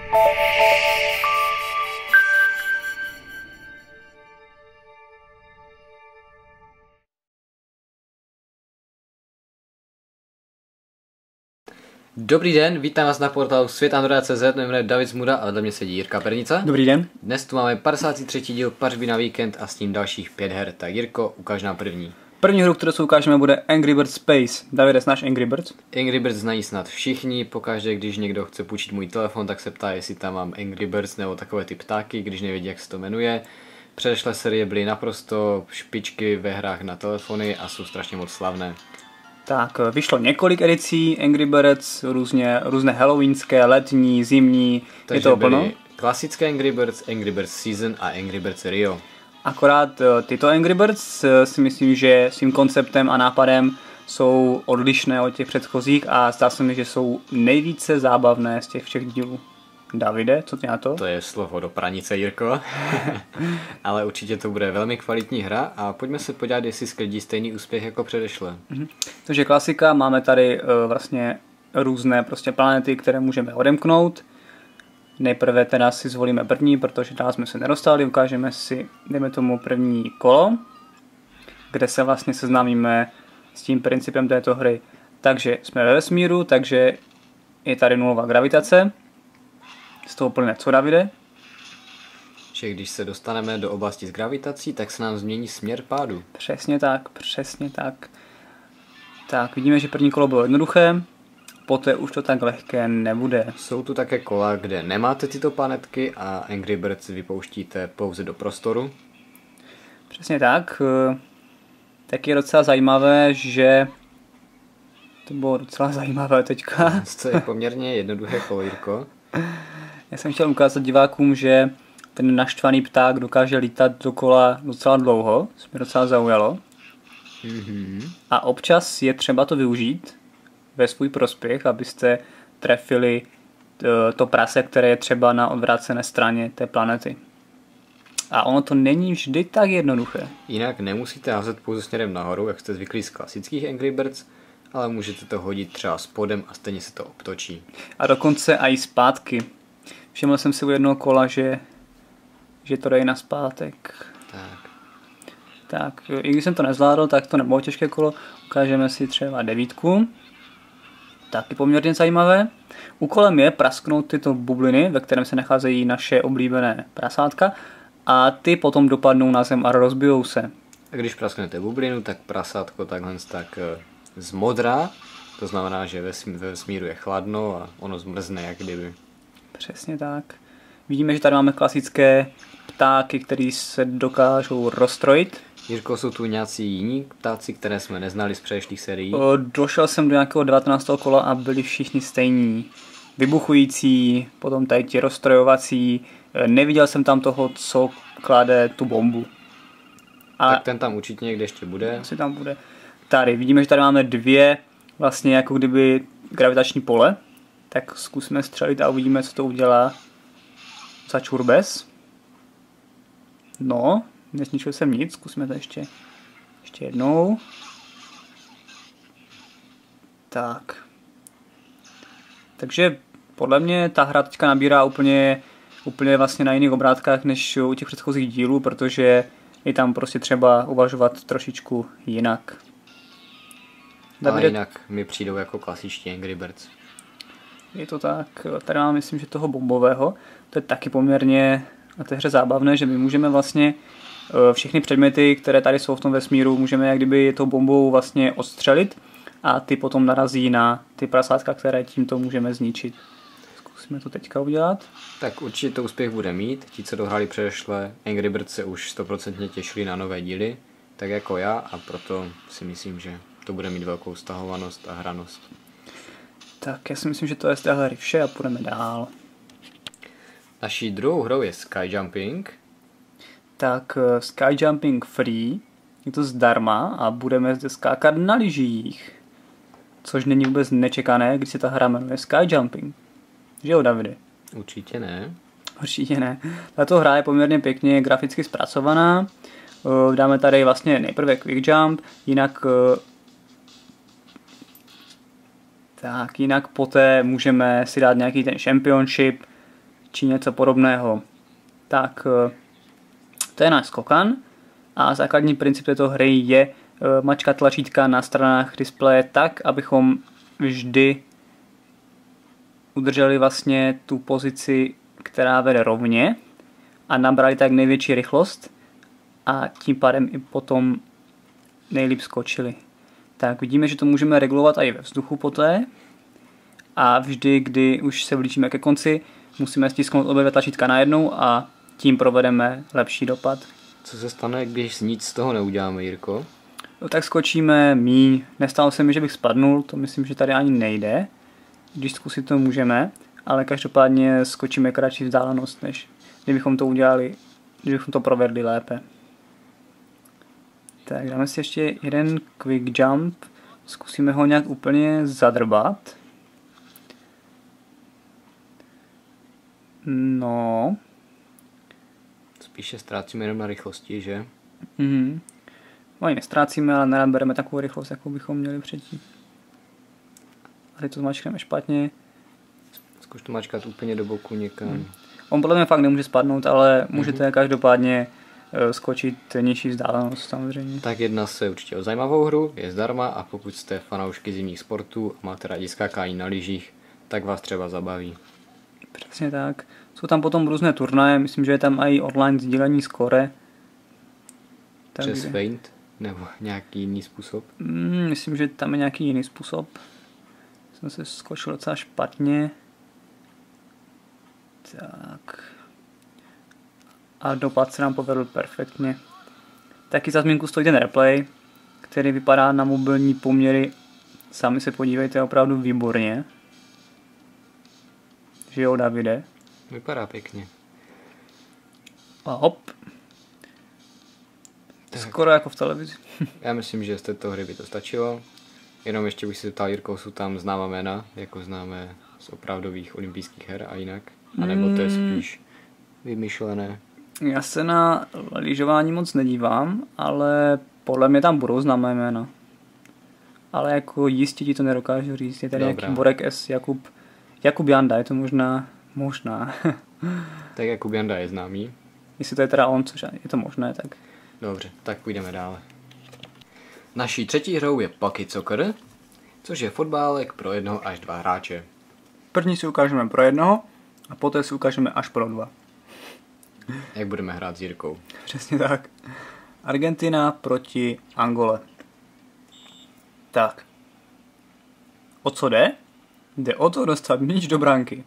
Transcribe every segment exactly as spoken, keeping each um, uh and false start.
Dobrý den, vítám vás na portálu svět androida tečka cé zet, jmenuji David Zmuda a vedle mě sedí Jirka Pernica. Dobrý den. Dnes tu máme padesátý třetí díl Pařby na víkend a s ním dalších pět her. Tak Jirko, ukáž nám první. První hru, kterou si ukážeme, bude Angry Birds Space. Davide, znáš Angry Birds? Angry Birds znají snad všichni, pokaždé, když někdo chce půjčit můj telefon, tak se ptá, jestli tam mám Angry Birds nebo takové ty ptáky, když nevědí, jak se to jmenuje. Předešlé série byly naprosto špičky ve hrách na telefony a jsou strašně moc slavné. Tak, vyšlo několik edicí Angry Birds, různě, různé halloweenské, letní, zimní, Takže je to plno. Klasické Angry Birds, Angry Birds Season a Angry Birds Rio. Akorát tyto Angry Birds si myslím, že svým konceptem a nápadem jsou odlišné od těch předchozích a zdá se mi, že jsou nejvíce zábavné z těch všech dílů. Davide, co ty na to? To je slovo do pranice, Jirko. Ale určitě to bude velmi kvalitní hra a pojďme se podívat, jestli sklidí stejný úspěch jako předešle. Mhm. Takže klasika, máme tady uh, vlastně různé prostě planety, které můžeme odemknout. Nejprve teda si zvolíme první, protože dál jsme se nedostali, ukážeme si, dejme tomu první kolo, kde se vlastně seznámíme s tím principem této hry. Takže jsme ve vesmíru, takže je tady nulová gravitace. Z toho plyne co, Davide? Že když se dostaneme do oblasti s gravitací, tak se nám změní směr pádu. Přesně tak, přesně tak. Tak, vidíme, že první kolo bylo jednoduché, poté už to tak lehké nebude. Jsou tu také kola, kde nemáte tyto planetky a Angry Birds vypouštíte pouze do prostoru. Přesně tak. Tak je docela zajímavé, že to bylo docela zajímavé teďka. To je poměrně jednoduché kolo, Jirko. Já jsem chtěl ukázat divákům, že ten naštvaný pták dokáže lítat dokola docela dlouho, co mě docela zaujalo. Mm-hmm. A občas je třeba to využít ve svůj prospěch, abyste trefili to prase, které je třeba na odvrácené straně té planety. A ono to není vždy tak jednoduché. Jinak nemusíte házet pouze směrem nahoru, jak jste zvyklí z klasických Angry Birds, ale můžete to hodit třeba spodem a stejně se to obtočí. A dokonce i zpátky. Všiml jsem si u jednoho kola, že, že to dají na zpátek. Tak. Tak, i když jsem to nezvládl, tak to nebylo těžké kolo. Ukážeme si třeba devítku. Taky poměrně zajímavé. Úkolem je prasknout tyto bubliny, ve kterém se nacházejí naše oblíbené prasátka. A ty potom dopadnou na zem a rozbijou se. A když prasknete bublinu, tak prasátko takhle tak zmodrá. To znamená, že ve vesmíru je chladno a ono zmrzne jak kdyby. Přesně tak. Vidíme, že tady máme klasické ptáky, které se dokážou rozstrojit. Jirko, jsou tu nějací jiní ptáci, které jsme neznali z předešlých sérií? O, došel jsem do nějakého devatenáctého kola a byli všichni stejní. Vybuchující, potom tady ti rozstrojovací. Neviděl jsem tam toho, co klade tu bombu. A tak ten tam určitě někde ještě bude. Asi tam bude. Tady vidíme, že tady máme dvě vlastně jako kdyby gravitační pole. Tak zkusíme střelit a uvidíme, co to udělá za čurbes. No, nezničil jsem nic, zkusíme to ještě, ještě jednou. Tak. Takže podle mě ta hra teďka nabírá úplně, úplně vlastně na jiných obrátkách než u těch předchozích dílů, protože je tam prostě třeba uvažovat trošičku jinak. Ale jinak mi přijdou jako klasičtí Angry Birds. Je to tak, tady mám, myslím, že toho bombového, to je taky poměrně na té hře zábavné, že my můžeme vlastně všechny předměty, které tady jsou v tom vesmíru, můžeme jak kdyby tou bombou vlastně odstřelit a ty potom narazí na ty prasátka, které tímto můžeme zničit. Zkusíme to teďka udělat. Tak určitě to úspěch bude mít, ti, co dohráli předešle Angry Birds, se už stoprocentně těšili na nové díly, tak jako já, a proto si myslím, že to bude mít velkou stahovanost a hranost. Tak já si myslím, že to je z téhle hry vše a půjdeme dál. Naší druhou hrou je Skyjumping. Tak Skyjumping Free, je to zdarma a budeme zde skákat na lyžích. Což není vůbec nečekané, když se ta hra jmenuje Skyjumping. Že jo, Davide? Určitě ne. Určitě ne. Tato hra je poměrně pěkně graficky zpracovaná. Dáme tady vlastně nejprve Quick Jump, jinak tak jinak poté můžeme si dát nějaký ten Championship, či něco podobného. Tak to je náš skokan a základní princip této hry je mačkat tlačítka na stranách displeje tak, abychom vždy udrželi vlastně tu pozici, která vede rovně a nabrali tak největší rychlost a tím pádem i potom nejlíp skočili. Tak vidíme, že to můžeme regulovat i ve vzduchu poté a vždy, kdy už se blížíme ke konci, musíme stisknout obě dvě tlačítka najednou a tím provedeme lepší dopad. Co se stane, když nic z toho neuděláme, Jirko? No, tak skočíme míň. Nestalo se mi, že bych spadnul, to myslím, že tady ani nejde. Když zkusit to můžeme, ale každopádně skočíme kratší vzdálenost, než kdybychom to udělali, kdybychom to provedli lépe. Tak dáme si ještě jeden quick jump, zkusíme ho nějak úplně zadrbat. No. Spíše ztrácíme jenom na rychlosti, že? Mhm. No ani nestrácíme, ale nerad bereme takovou rychlost, jakou bychom měli předtím. A teď to zmačkneme špatně. Zkuš to mačkat úplně do boku někam. Hmm. On podle mě fakt nemůže spadnout, ale můžete mm-hmm. každopádně uh, skočit nižší vzdálenost samozřejmě. Tak jedná se určitě o zajímavou hru, je zdarma a pokud jste fanoušky zimních sportů a máte rádi skákání na lyžích, tak vás třeba zabaví. Přesně tak. Jsou tam potom různé turnaje, myslím, že je tam i online sdílení skóre. Přes feint? Nebo nějaký jiný způsob? Mm, myslím, že tam je nějaký jiný způsob. Jsem se skočil docela špatně. Tak. A dopad se nám povedl perfektně. Taky za zmínku stojí ten replay, který vypadá na mobilní poměry. Sami se podívejte, opravdu výborně. Že jo, Davide? Vypadá pěkně. A hop. Tak. Skoro jako v televizi. Já myslím, že z této hry by to stačilo. Jenom ještě bych si zeptal, Jirko, jsou tam známá jména, jako známe z opravdových olympijských her a jinak? A nebo to je spíš vymyšlené? Já se na lyžování moc nedívám, ale podle mě tam budou známé jména. Ale jako jistě ti to nedokážu říct. Je tady Dobrá. nějaký Borek S. Jakub, Jakub Janda, je to možná, možná. Tak Jakub Janda je známý. Jestli to je teda on, což je to možné, tak. Dobře, tak půjdeme dále. Naší třetí hrou je Pocket Soccer, což je fotbálek pro jednoho až dva hráče. První si ukážeme pro jednoho a poté si ukážeme až pro dva. Jak budeme hrát s Jirkou. Přesně tak. Argentina proti Angole. Tak. O co jde? Jde o to dostat míč do branky.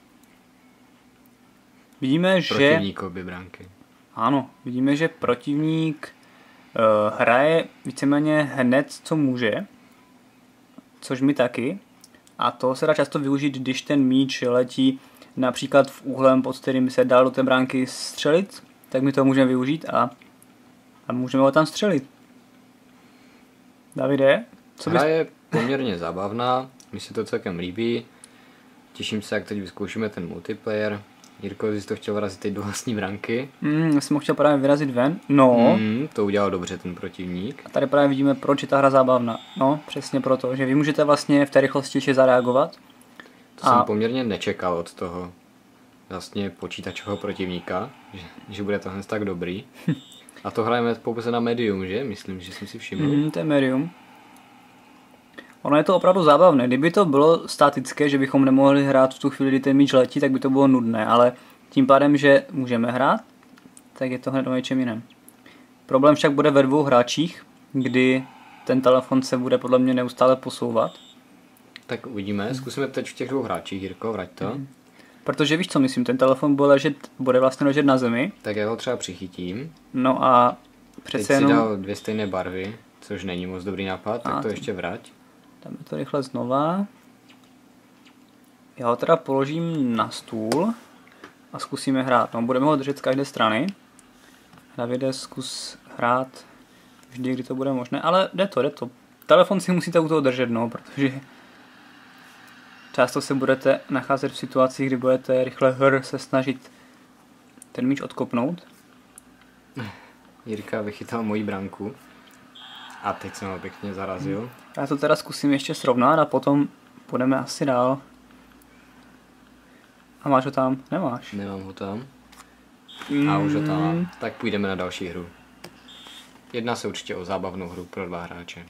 Vidíme, že... Protivníkovi branky. Ano, vidíme, že protivník uh, hraje víceméně hned, co může. Což my taky. A to se dá často využít, když ten míč letí například v úhlem, pod kterým by se dal do té bránky střelit, tak my to můžeme využít a, a můžeme ho tam střelit. Davide? Co bys... Hra je poměrně zábavná, mi se to celkem líbí. Těším se, jak teď vyzkoušíme ten multiplayer. Jirko, jsi to chtěl vrazit teď do vlastní branky. Mm, já jsem ho chtěl právě vyrazit ven. No. Mm, to udělal dobře ten protivník. A tady právě vidíme, proč je ta hra zábavná. No, přesně proto, že vy můžete vlastně v té rychlosti ještě zareagovat. To a... jsem poměrně nečekal od toho vlastně počítačového protivníka, že, že bude tohle tak dobrý. A to hrajeme pouze na medium, že? Myslím, že jsem si všiml. Mm, to je medium. Ono je to opravdu zábavné. Kdyby to bylo statické, že bychom nemohli hrát v tu chvíli, kdy ten míč letí, tak by to bylo nudné, ale tím pádem, že můžeme hrát, tak je to hned o něčem jiném. Problém však bude ve dvou hráčích, kdy ten telefon se bude podle mě neustále posouvat. Tak uvidíme, zkusíme teď v těch dvou hráčích, Jirko, vrať to. Hmm. Protože víš co myslím, ten telefon bude, ležet, bude vlastně ležet na zemi. Tak já ho třeba přichytím. No a přece teď jenom... si dal dvě stejné barvy, což není moc dobrý nápad, tak a, to ještě vrať. Dáme to rychle znova. Já ho teda položím na stůl a zkusíme hrát. No, budeme ho držet z každé strany. Davide, zkus hrát vždy, kdy to bude možné, ale jde to, jde to. Telefon si musíte u toho držet, no, protože často se budete nacházet v situacích, kdy budete rychle hr se snažit ten míč odkopnout. Jirka vychytal moji branku a teď jsem ho pěkně zarazil. Já to teda zkusím ještě srovnat a potom půjdeme asi dál. A máš ho tam? Nemáš. Nemám ho tam. Mm. A už ho tam mám. Tak půjdeme na další hru. Jedná se určitě o zábavnou hru pro dva hráče.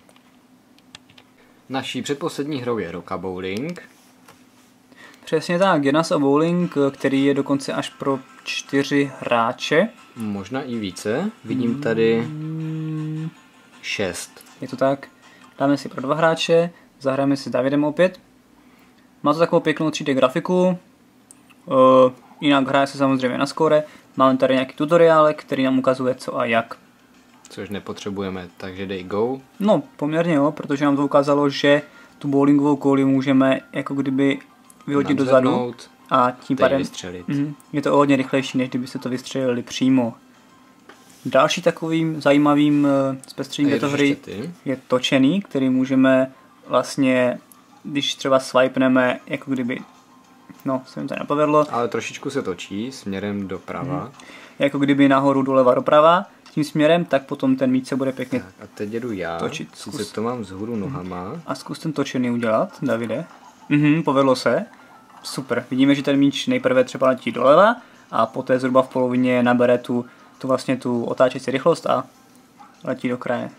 Naší předposlední hrou je Roka Bowling. Přesně tak, jedná se o bowling, který je dokonce až pro čtyři hráče. Možná i více. Vidím tady Mm. šest. Je to tak. Dáme si pro dva hráče, zahrajeme si s Davidem opět. Má to takovou pěknou tři dé grafiku. Uh, jinak hraje se samozřejmě na skóre. Máme tady nějaký tutoriálek, který nám ukazuje co a jak. Což nepotřebujeme, takže dej go. No, poměrně jo, protože nám to ukázalo, že tu bowlingovou kouli můžeme jako kdyby vyhodit dozadu Nadzvednout, a tím teď pádem vystřelit. mm, je to o hodně rychlejší, než kdybyste to vystřelili přímo. Další takovým zajímavým uh, zpestřením A této jedeš hry ještě ty? je točený, který můžeme vlastně, když třeba swipeneme, jako kdyby, no, se mi to nepovedlo, Ale trošičku se točí směrem doprava. mm. jako kdyby nahoru, doleva, doprava, tím směrem, tak potom ten míč se bude pěkně Tak a teď jedu já. točit. Sice Zkus. to mám vzhůru nohama. A zkus ten točený udělat, Davide. Mhm, povedlo se. Super. Vidíme, že ten míč nejprve třeba letí doleva a poté zhruba v polovině nabere tu, tu vlastně tu otáčecí rychlost a letí do kraje.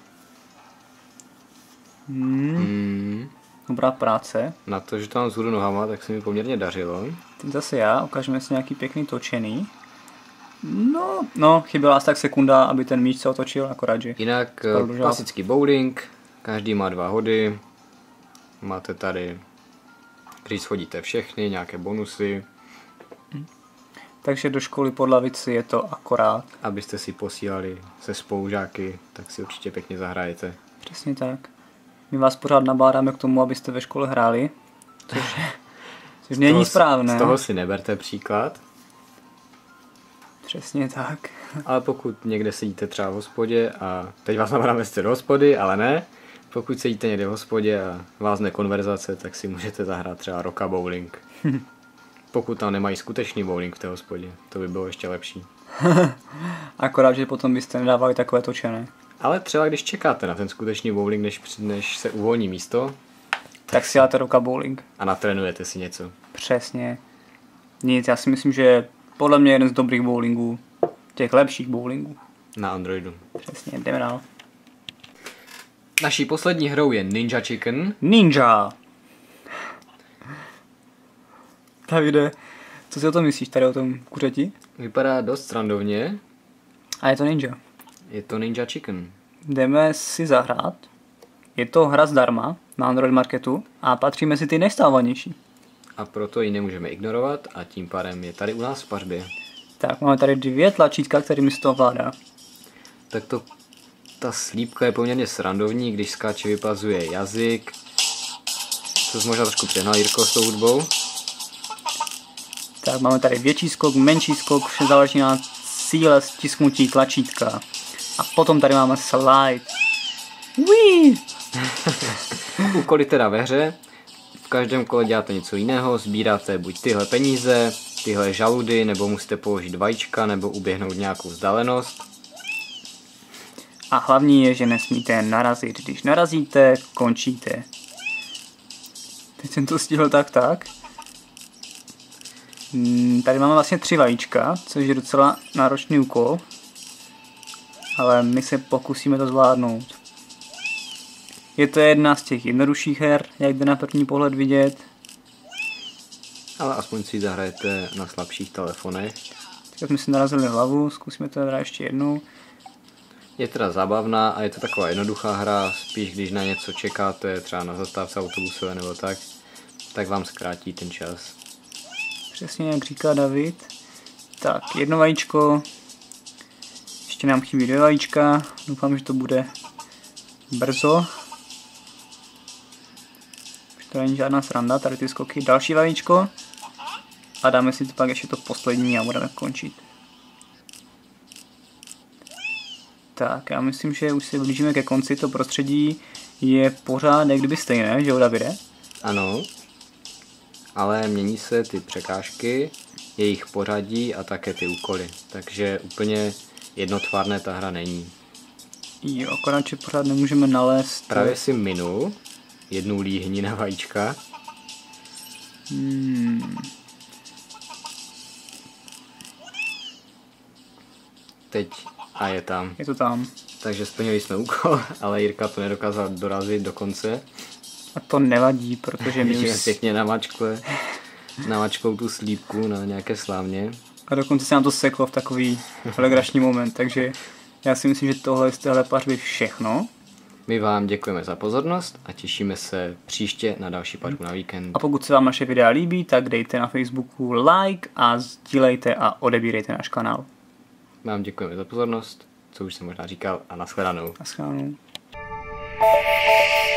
Hmm, Hmm. dobrá práce. Na to, že to mám vzhůru nohama, tak se mi poměrně dařilo. Teď zase já, ukážeme si nějaký pěkný točený. No, no, chyběla asi tak sekunda, aby ten míč se otočil, akorát, že... Jinak Prodlužovat. klasický bowling, každý má dva hody. Máte tady, když shodíte všechny, nějaké bonusy, Takže do školy pod lavici je to akorát. abyste si posílali se spolužáky, tak si určitě pěkně zahrajete. Přesně tak. My vás pořád nabádáme k tomu, abyste ve škole hráli, což, což Z není toho si- správné. Z toho si neberte příklad, Přesně tak. ale pokud někde sedíte třeba v hospodě a teď vás nabádáme jste do hospody, ale ne, pokud sedíte někde v hospodě a vázne konverzace, tak si můžete zahrát třeba Roka Bowling. Pokud tam nemají skutečný bowling v té hospodě, to by bylo ještě lepší. Akorát, že potom byste nedávali takové točené. Ale třeba když čekáte na ten skutečný bowling, než, než se uvolní místo Tak si dáte Roka Bowling. a natrénujete si něco. Přesně. Nic, já si myslím, že je podle mě jeden z dobrých bowlingů. Těch lepších bowlingů. Na Androidu. Přesně, jdeme dál. Naší poslední hrou je Ninja Chicken. Ninja! Davide, co si o tom myslíš tady o tom kuřeti? Vypadá dost srandovně. A je to Ninja. Je to Ninja Chicken. Jdeme si zahrát. Je to hra zdarma na Android Marketu a patří mezi ty nejstávanější. A proto ji nemůžeme ignorovat a tím pádem je tady u nás v pařbě. Tak, máme tady dvě tlačítka, kterými se to ovládá. Tak to, ta slípka je poměrně srandovní, když skáče vypazuje jazyk. To jsi možná trošku přehnal, Jirko, s tou hudbou. Tak, máme tady větší skok, menší skok, vše záleží na síle stisknutí tlačítka. A potom tady máme slide. Whee! Úkoly teda ve hře. V každém kole děláte něco jiného, sbíráte buď tyhle peníze, tyhle žaludy, nebo musíte položit vajíčka, nebo uběhnout nějakou vzdálenost. A hlavní je, že nesmíte narazit. Když narazíte, končíte. Teď jsem to stihl tak tak. Hmm, tady máme vlastně tři vajíčka, což je docela náročný úkol. Ale my se pokusíme to zvládnout. Je to jedna z těch jednodušších her, jak jde na první pohled vidět. Ale aspoň si ji zahrajete na slabších telefonech. Teď jsme si narazili hlavu, zkusíme to teda ještě jednou. Je teda zábavná a je to taková jednoduchá hra, spíš když na něco čekáte, třeba na zastávce autobusové nebo tak, tak vám zkrátí ten čas. Přesně jak říká David. Tak, jedno vajíčko. Ještě nám chybí dvě vajíčka. Doufám, že to bude brzo. Už to není žádná sranda, tady ty skoky. Další vajíčko. A dáme si pak ještě to poslední a budeme končit. Tak, já myslím, že už se blížíme ke konci. To prostředí je pořád jak kdyby stejné, že jo, Davide? Ano, ale mění se ty překážky, jejich pořadí a také ty úkoly, takže úplně jednotvárné ta hra není. Jo, akorát, že pořád nemůžeme nalézt... Právě si minul jednu líhni na vajíčka. Hmm. teď a je tam. Je to tam. Takže splnili jsme úkol, ale Jirka to nedokázal dorazit do konce. A to nevadí, protože my Ještě už... pěkně namačkuje, namačkou tu slípku na nějaké slávně. A dokonce se nám to seklo v takový legrační moment, takže já si myslím, že tohle je z téhle pařby všechno. My vám děkujeme za pozornost a těšíme se příště na další pařbu na víkend. A pokud se vám naše videa líbí, tak dejte na Facebooku like a sdílejte a odebírejte náš kanál. Vám děkujeme za pozornost, co už jsem možná říkal, a nashledanou. Nashledanou.